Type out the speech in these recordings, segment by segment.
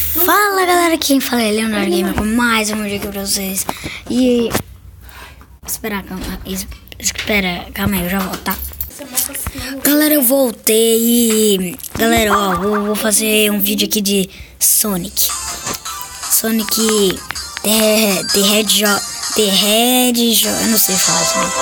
Fala galera, quem fala é Leonardo Gamer com mais um vídeo aqui pra vocês. E calma aí, eu já volto, tá? Galera, eu voltei e galera, ó, vou fazer um vídeo aqui de Sonic The Hedgehog, eu não sei falar isso, né?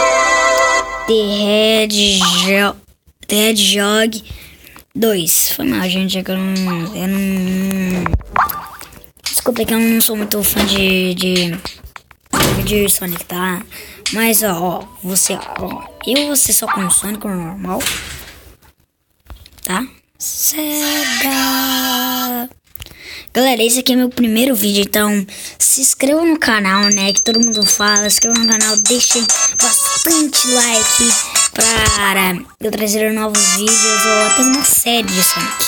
The Hedgehog 2. Foi mal, gente, é que eu não... Desculpa, que eu não sou muito fã de Sonic, tá? Mas, você só com Sonic normal, tá? Sega! Galera, esse aqui é meu primeiro vídeo, então se inscreva no canal, né? Que todo mundo fala, se inscreva no canal, deixem bastante like para eu trazer novos vídeos ou até uma série de Sonic.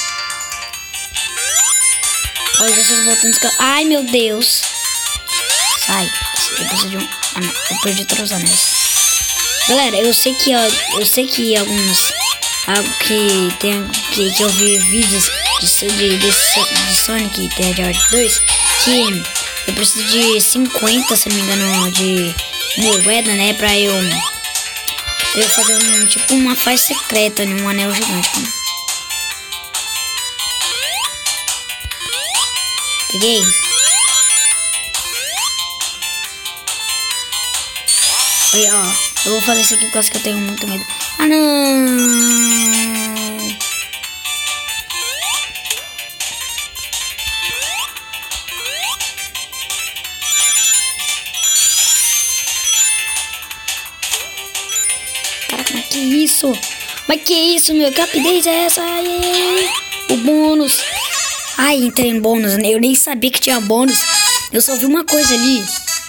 Olha esses botões que... Ai, meu Deus! Sai! Eu preciso de um... Ah, não. Eu perdi todos os anéis. Galera, eu sei que alguns... Algo que eu vi vídeos de Sonic The Hedgehog 2, que eu preciso de 50, se não me engano, de moeda, né? Pra eu fazer tipo uma fase secreta, né, um anel gigante. Né? Peguei. Aí, ó, eu vou fazer isso aqui por causa que eu tenho muito medo. Ah, não! Caraca, mas que isso? Mas que isso, meu? Que rapidez é essa? Ai, o bônus. Ai, entrei em bônus, né? Eu nem sabia que tinha bônus. Eu só vi uma coisa ali.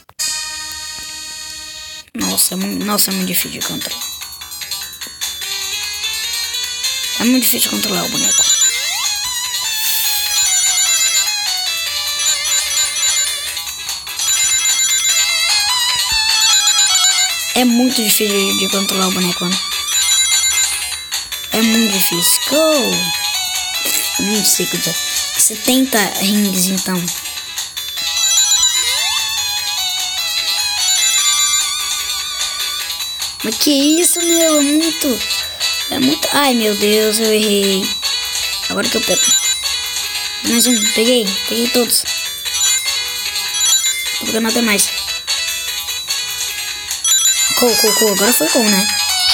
Nossa, é muito difícil de controlar. É muito difícil de controlar o boneco. É muito difícil de controlar o boneco, né? É muito difícil. Go! Não sei o que dizer. 70 rings, então. Mas que isso, meu? É muito... Ai, meu Deus, eu errei. Agora que eu pego. Mais um. Peguei todos. Tô pegando até mais. Agora foi com, né?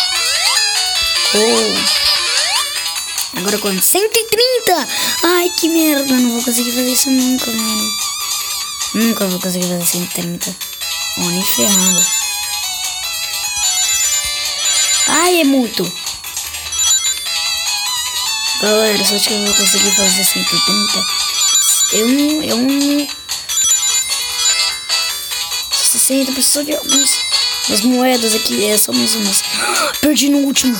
Agora quanto? 130! Ai, que merda. Não vou conseguir fazer isso nunca, mano. Nunca vou conseguir fazer 130. Nem ferrando. Ai, é muito. Galera, só acho que eu vou conseguir fazer 130. Eu não... 60, preciso de algumas moedas aqui. É só mais umas. Perdi no último.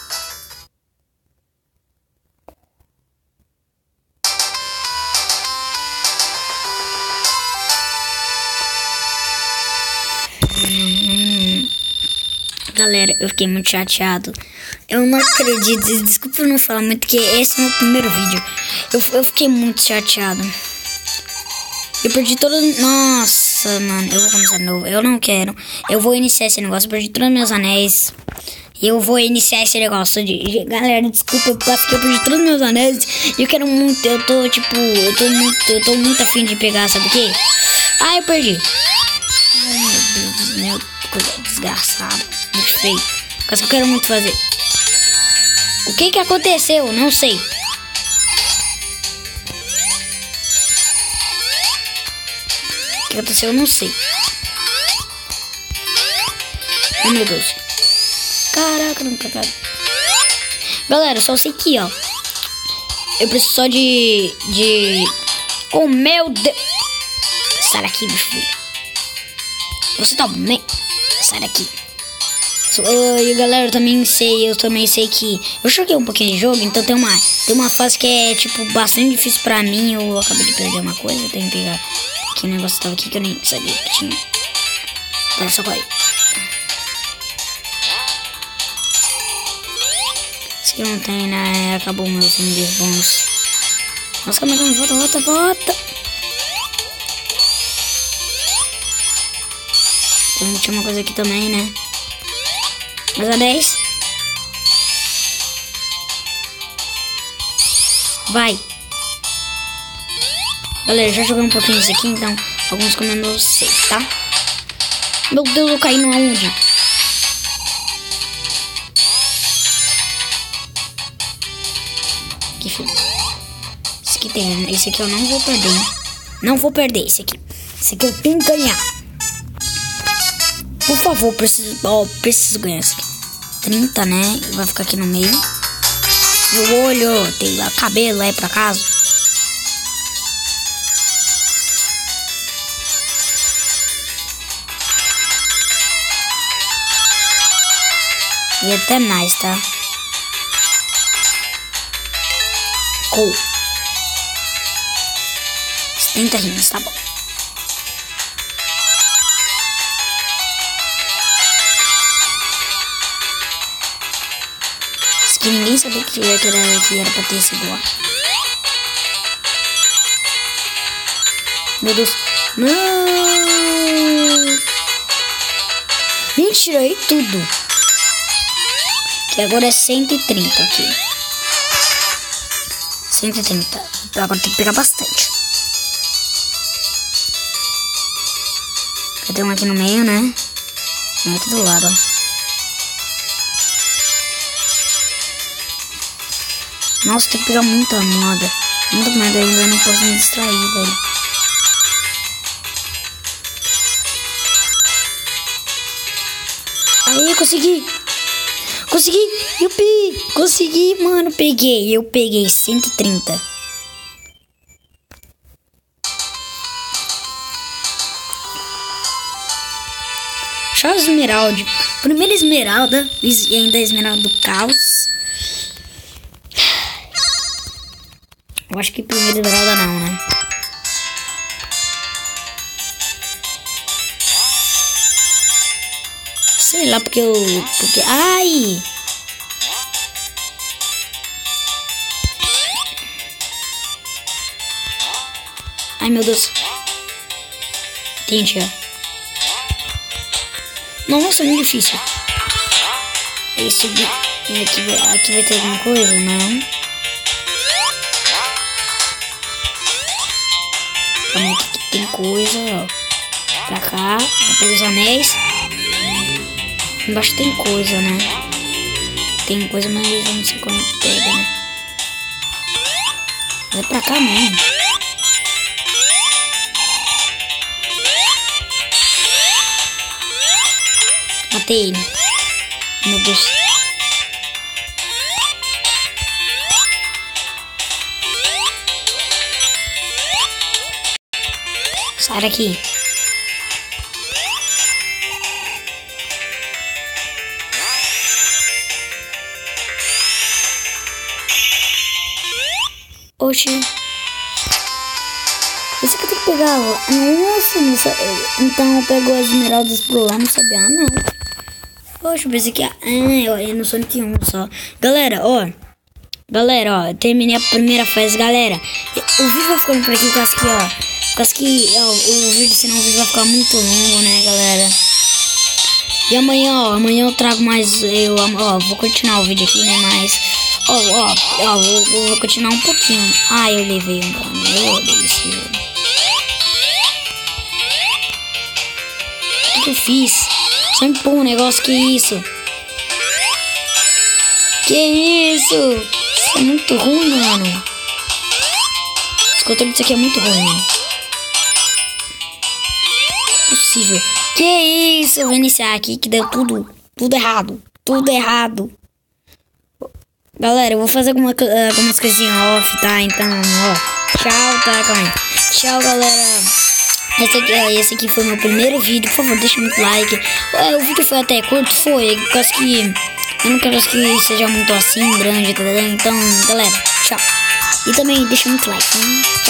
Galera, eu fiquei muito chateado. Eu não acredito. Desculpa eu não falar muito, que esse é o meu primeiro vídeo. Eu fiquei muito chateado. Eu perdi todos... Nossa, mano. Eu vou começar de novo. Eu não quero. Eu vou iniciar esse negócio. Eu perdi todos os meus anéis. E eu vou iniciar esse negócio de... Galera, desculpa, porque eu perdi todos os meus anéis. E eu quero muito... Eu tô muito afim de pegar, sabe o quê? Ah, eu perdi. Ai, meu Deus. Meu coisa desgraçada. Muito feio. Mas eu quero muito fazer. O que aconteceu? Não sei. O que aconteceu? Eu não sei. Oh, meu Deus. Caraca, não pegado. Galera, só sei que, ó. Eu preciso só de... Oh, meu Deus. Sai daqui, bicho. Você tá bem? Sai daqui. E galera, eu também sei que eu joguei um pouquinho de jogo, então tem uma fase que é tipo bastante difícil pra mim. Eu acabei de perder uma coisa, eu tenho que pegar que negócio tava aqui que eu nem sabia que tinha. Agora só corre. Isso aqui não tem, né? Acabou meus níveis bônus. Nossa, calma, volta. Tinha uma coisa aqui também, né? Mais a 10. Vai. Galera, já joguei um pouquinho isso aqui, então alguns comandos eu sei, tá? Meu Deus, eu caí no aonde? Que filho. Esse aqui tem. Esse aqui eu não vou perder, hein? Não vou perder esse aqui. Esse aqui eu tenho que ganhar. Por favor, preciso ganhar esse aqui. 30, né? Vai ficar aqui no meio. Meu olho, tem cabelo aí por acaso. E até mais, tá? Cool. 70 rimas, tá bom. Isso que ninguém sabia que era pra ter sido lá. Meu Deus. Não! Mentira, aí tudo. Que agora é 130 aqui. 130. Agora tem que pegar bastante. Tem um aqui no meio, né? Um aqui do lado, ó. Nossa, tem que pegar muita moda. Muita moda ainda, eu não posso me distrair, velho. Aí, consegui! Yupi! Consegui, mano, peguei. Eu peguei 130. Chave esmeralda. Primeira esmeralda. E ainda a esmeralda do caos. Eu acho que primeira esmeralda não, né? Sei lá, porque eu... Ai! Ai, meu Deus. Entendi, ó. Nossa, é muito difícil. Aí subir. Aqui vai ter alguma coisa? Não. Calma, aqui que tem coisa, ó. Pra cá. Vou pegar os anéis. Embaixo tem coisa, né? Tem coisa, mas eu não sei como pega, né? Vai pra cá mesmo. Matei ele. Meu Deus. Sai daqui. Oxi. Esse aqui tem que pegar. Nossa, não sabe. Então pegou as esmeraldas por lá, não sabia, não. Poxa, eu pensei que eu no Sonic 1 só. Galera, ó, eu terminei a primeira fase, galera. O vídeo vai ficando por aqui, por causa que, ó. Por causa que, ó, o vídeo, senão o vídeo vai ficar muito longo, né, galera. E amanhã eu trago mais, vou continuar o vídeo aqui, né, mas... vou continuar um pouquinho. Eu levei um dano, eu odeio esse jogo. O que eu fiz? Só empurra um negócio, que isso? Que isso? Isso é muito ruim, mano. Esse controle disso aqui é muito ruim, mano. Possível. Que isso? Eu vou iniciar aqui que deu tudo errado. Tudo errado. Galera, eu vou fazer algumas coisinhas off, tá? Então, ó. Tchau, tá? Calma aí. Tchau, galera. Esse aqui foi meu primeiro vídeo. Por favor, deixa muito like. O vídeo foi até curto, foi. Eu acho que eu não quero que seja muito assim, grande, tá ligado? Então, galera, tchau. E também deixa muito like, né?